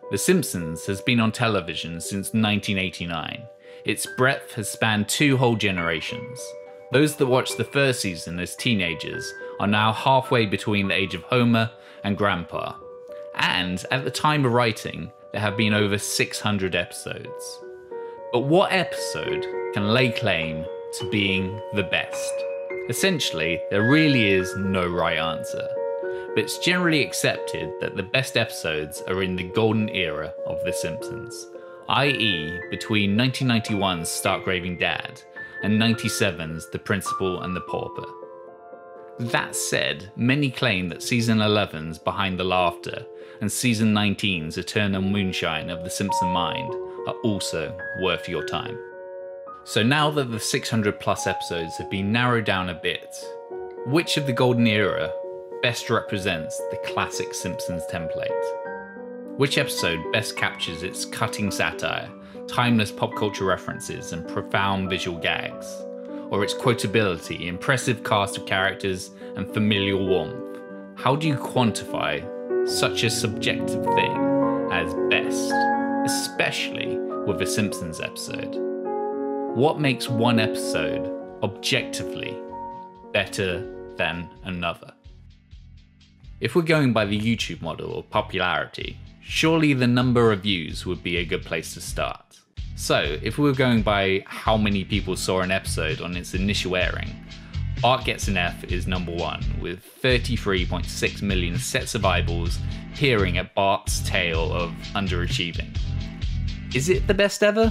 The Simpsons has been on television since 1989. Its breadth has spanned 2 whole generations. Those that watched the first season as teenagers are now halfway between the age of Homer and Grandpa. And at the time of writing, there have been over 600 episodes. But what episode can lay claim to being the best? Essentially, there really is no right answer. But it's generally accepted that the best episodes are in the golden era of The Simpsons, i.e. between 1991's Stark Raving Dad and 97's The Principal and the Pauper. That said, many claim that Season 11's Behind the Laughter and Season 19's Eternal Moonshire of the Simpson Mind are also worth your time. So now that the 600 plus episodes have been narrowed down a bit, which of the golden era best represents the classic Simpsons template? Which episode best captures its cutting satire, timeless pop culture references and profound visual gags? Or its quotability, impressive cast of characters and familial warmth? How do you quantify such a subjective thing as best, especially with a Simpsons episode? What makes one episode objectively better than another? If we're going by the YouTube model of popularity, surely the number of views would be a good place to start. So, if we were going by how many people saw an episode on its initial airing, Bart Gets an F is number 1, with 33.6 million sets of eyeballs peering at Bart's tale of underachieving. Is it the best ever?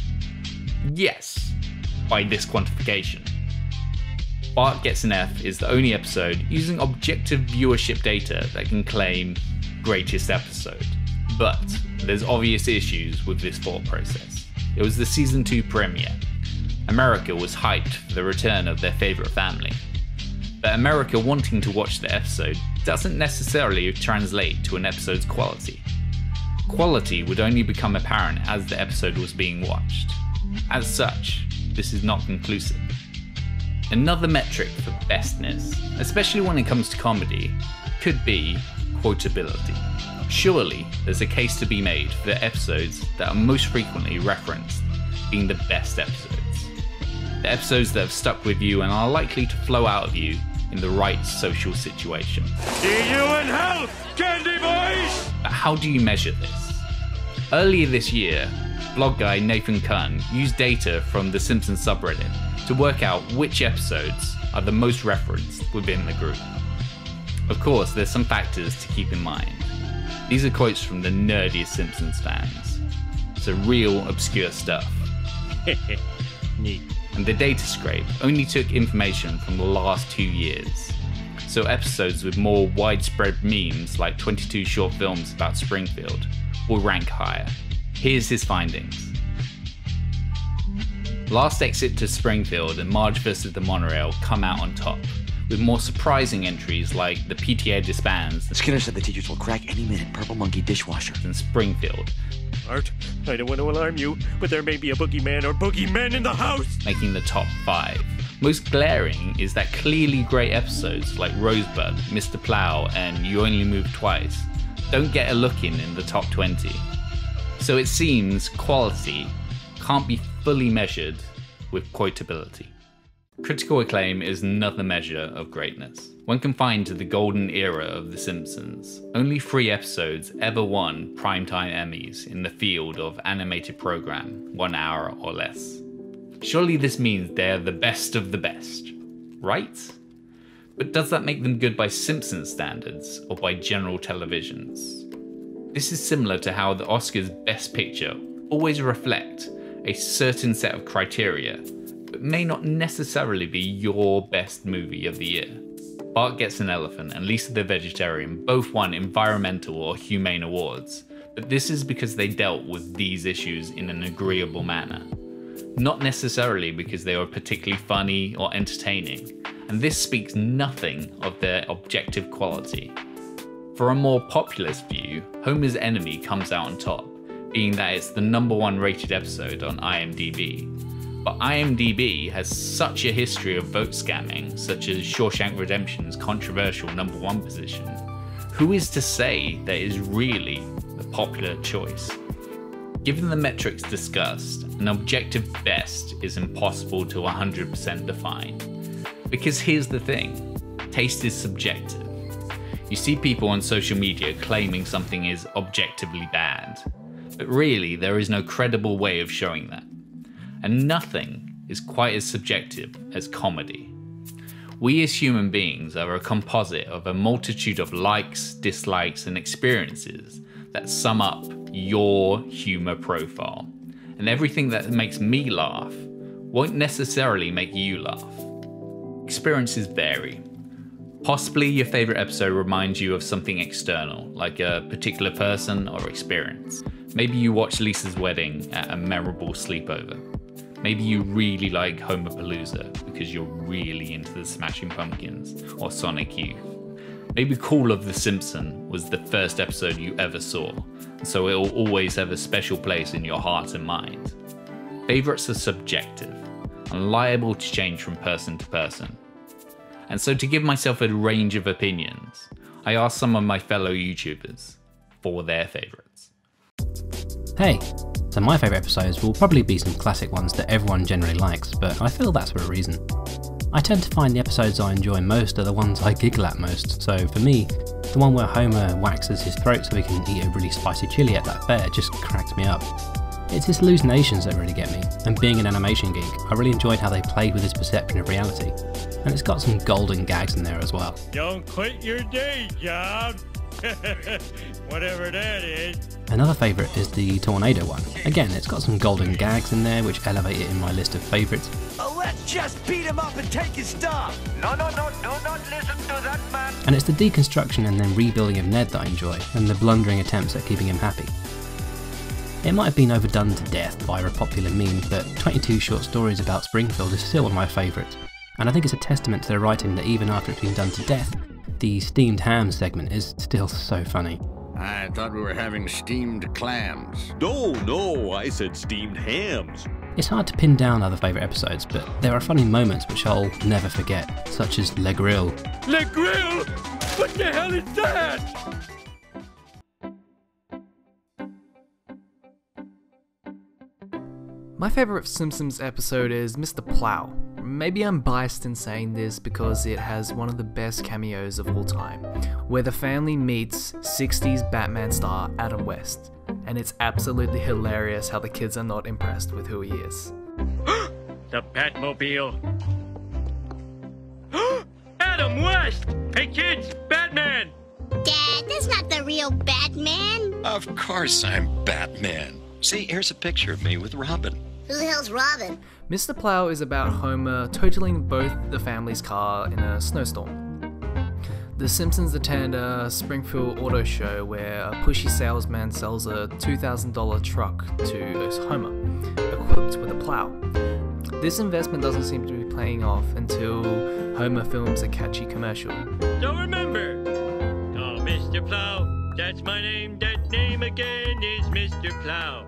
Yes, by this quantification. Bart Gets an F is the only episode using objective viewership data that can claim greatest episode. But there's obvious issues with this thought process. It was the season 2 premiere. America was hyped for the return of their favourite family. But America wanting to watch the episode doesn't necessarily translate to an episode's quality. Quality would only become apparent as the episode was being watched. As such, this is not conclusive. Another metric for bestness, especially when it comes to comedy, could be quotability. Surely, there's a case to be made for the episodes that are most frequently referenced being the best episodes. The episodes that have stuck with you and are likely to flow out of you in the right social situation. See you in hell, candy boys! But how do you measure this? Earlier this year, blog guy Nathan Kunn used data from the Simpsons subreddit to work out which episodes are the most referenced within the group. Of course, there's some factors to keep in mind. These are quotes from the nerdiest Simpsons fans. So real obscure stuff. Neat. And the data scrape only took information from the last 2 years. So episodes with more widespread memes like 22 short films about Springfield will rank higher. Here's his findings. Last Exit to Springfield and Marge vs. the Monorail come out on top, with more surprising entries like the PTA disbands, Skinner said the teachers will crack any minute. Purple monkey dishwasher. and Springfield, Art, I don't want to alarm you, but there may be a boogeyman or boogeymen in the house! making the top 5. Most glaring is that clearly great episodes like Rosebud, Mr. Plow, and You Only Move Twice don't get a look in the top 20. So it seems quality can't be fully measured with quotability. Critical acclaim is another measure of greatness. When confined to the golden era of The Simpsons, only 3 episodes ever won primetime Emmys in the field of animated program, 1 hour or less. Surely this means they're the best of the best, right? But does that make them good by Simpsons standards or by general televisions? This is similar to how the Oscars Best Picture always reflect a certain set of criteria, but may not necessarily be your best movie of the year. Bart Gets an Elephant and Lisa the Vegetarian both won environmental or humane awards, but this is because they dealt with these issues in an agreeable manner. Not necessarily because they were particularly funny or entertaining, and this speaks nothing of their objective quality. For a more populist view, Homer's Enemy comes out on top, being that it's the number 1 rated episode on IMDb. But IMDb has such a history of vote scamming, such as Shawshank Redemption's controversial number 1 position, who is to say that is really the popular choice? Given the metrics discussed, an objective best is impossible to 100% define. Because here's the thing, taste is subjective. You see people on social media claiming something is objectively bad, but really there is no credible way of showing that. And nothing is quite as subjective as comedy. We as human beings are a composite of a multitude of likes, dislikes, and experiences that sum up your humour profile. And everything that makes me laugh won't necessarily make you laugh. Experiences vary. Possibly your favourite episode reminds you of something external, like a particular person or experience. Maybe you watch Lisa's wedding at a memorable sleepover. Maybe you really like Homerpalooza because you're really into the Smashing Pumpkins or Sonic Youth. Maybe Call of the Simpsons was the first episode you ever saw, so it will always have a special place in your heart and mind. Favourites are subjective and liable to change from person to person. And so to give myself a range of opinions, I asked some of my fellow YouTubers for their favourites. Hey, so my favourite episodes will probably be some classic ones that everyone generally likes, but I feel that's for a reason. I tend to find the episodes I enjoy most are the ones I giggle at most, so for me, the one where Homer waxes his throat so he can eat a really spicy chili at that fair just cracks me up. It's his hallucinations that really get me, and being an animation geek, I really enjoyed how they played with his perception of reality, and it's got some golden gags in there as well. Don't quit your day job. Whatever that is. Another favourite is the tornado one. Again, it's got some golden gags in there which elevate it in my list of favourites. Oh, let's just beat him up and take his stuff. No, do not listen to that man. And it's the deconstruction and then rebuilding of Ned that I enjoy, and the blundering attempts at keeping him happy. It might have been overdone to death via a popular meme, but 22 short stories about Springfield is still one of my favourites. And I think it's a testament to the writing that even after it's been done to death, the steamed ham segment is still so funny. I thought we were having steamed clams. No, I said steamed hams. It's hard to pin down other favourite episodes, but there are funny moments which I'll never forget, such as Le Grill. Le Grill? What the hell is that? My favourite Simpsons episode is Mr. Plow. Maybe I'm biased in saying this because it has one of the best cameos of all time, where the family meets 60s Batman star Adam West, and it's absolutely hilarious how the kids are not impressed with who he is. The Batmobile. Adam West! Hey kids, Batman! Dad, that's not the real Batman. Of course I'm Batman. See, here's a picture of me with Robin. Who the hell's Robin? Mr. Plow is about Homer totaling both the family's car in a snowstorm. The Simpsons attend a Springfield auto show where a pushy salesman sells a $2,000 truck to Homer, equipped with a plow. This investment doesn't seem to be paying off until Homer films a catchy commercial. So remember, oh, Mr. Plow, that's my name, that name again is Mr. Plow.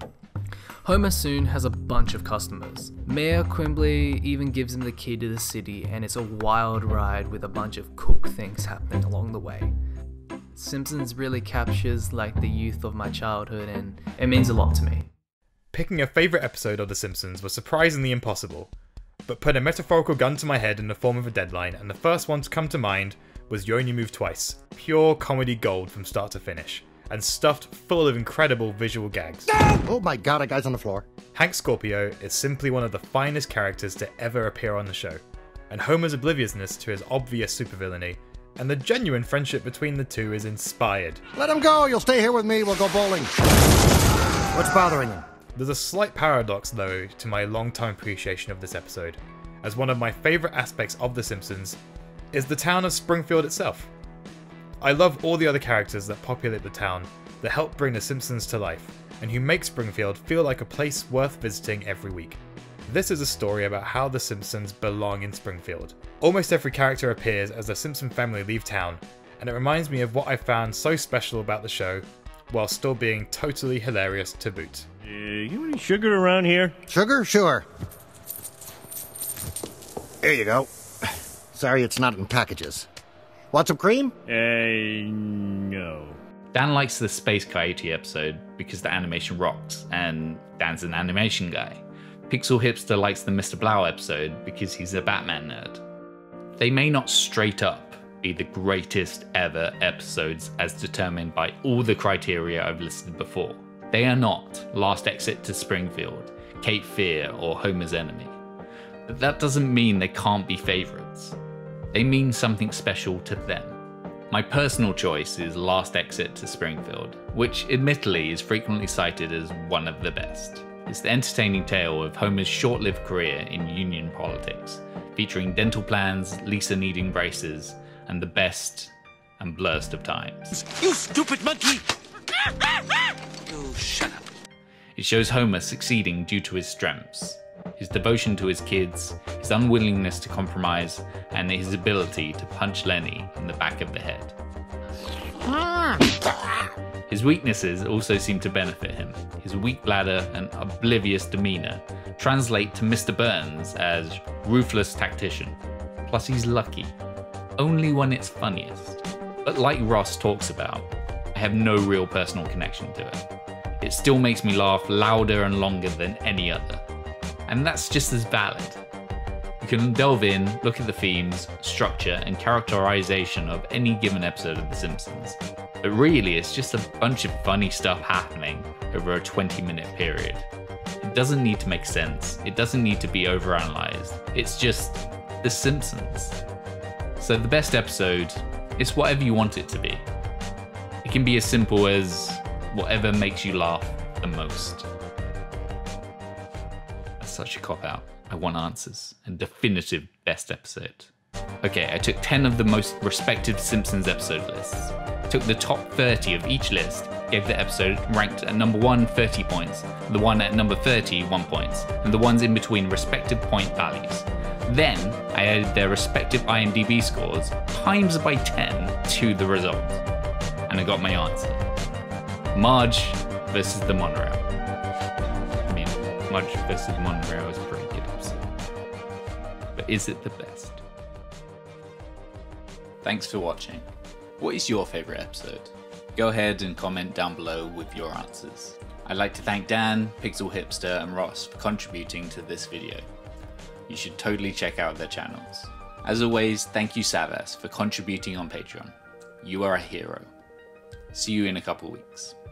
Homer soon has a bunch of customers. Mayor Quimbley even gives him the key to the city, and it's a wild ride with a bunch of cool things happening along the way. Simpsons really captures like the youth of my childhood, and it means a lot to me. Picking a favourite episode of The Simpsons was surprisingly impossible, but put a metaphorical gun to my head in the form of a deadline, and the first one to come to mind was You Only Move Twice. Pure comedy gold from start to finish, and stuffed full of incredible visual gags. Oh my god, a guy's on the floor. Hank Scorpio is simply one of the finest characters to ever appear on the show, and Homer's obliviousness to his obvious supervillainy, and the genuine friendship between the two is inspired. Let him go, you'll stay here with me, we'll go bowling. What's bothering him? There's a slight paradox though to my long-time appreciation of this episode, as one of my favourite aspects of The Simpsons is the town of Springfield itself. I love all the other characters that populate the town, that help bring The Simpsons to life, and who make Springfield feel like a place worth visiting every week. This is a story about how The Simpsons belong in Springfield. Almost every character appears as the Simpson family leave town, and it reminds me of what I found so special about the show, while still being totally hilarious to boot. You any sugar around here? Sugar? Sure. Here you go. Sorry it's not in packages. Want some cream? Dan likes the Space Coyote episode because the animation rocks, and Dan's an animation guy. Pixel Hipster likes the Mr. Blau episode because he's a Batman nerd. They may not straight up be the greatest ever episodes as determined by all the criteria I've listed before. They are not Last Exit to Springfield, Cape Fear, or Homer's Enemy. But that doesn't mean they can't be favourites. They mean something special to them. My personal choice is Last Exit to Springfield, which admittedly is frequently cited as one of the best. It's the entertaining tale of Homer's short-lived career in union politics, featuring dental plans, Lisa needing braces, and the best and blurst of times. You stupid monkey! You shut up. It shows Homer succeeding due to his strengths, his devotion to his kids, his unwillingness to compromise, and his ability to punch Lenny in the back of the head. His weaknesses also seem to benefit him. His weak bladder and oblivious demeanour translate to Mr. Burns as ruthless tactician. Plus he's lucky, only when it's funniest. But like Ross talks about, I have no real personal connection to it. It still makes me laugh louder and longer than any other. And that's just as valid. You can delve in, look at the themes, structure, and characterization of any given episode of The Simpsons. But really, it's just a bunch of funny stuff happening over a 20-minute period. It doesn't need to make sense. It doesn't need to be overanalyzed. It's just The Simpsons. So the best episode is whatever you want it to be. It can be as simple as whatever makes you laugh the most. That's such a cop-out. I want answers and definitive best episode. Okay, I took 10 of the most respected Simpsons episode lists, took the top 30 of each list, gave the episode ranked at number 1 30 points, the one at number 30 1 points, and the ones in between respective point values. Then I added their respective IMDb scores times by 10 to the result, and I got my answer. Marge versus the Monorail. I mean, Marge versus the Monorail is a pretty good episode. But is it the best? Thanks for watching. What is your favourite episode? Go ahead and comment down below with your answers. I'd like to thank Dan, Pixel Hipster, and Ross for contributing to this video. You should totally check out their channels. As always, thank you Savas for contributing on Patreon. You are a hero. See you in a couple weeks.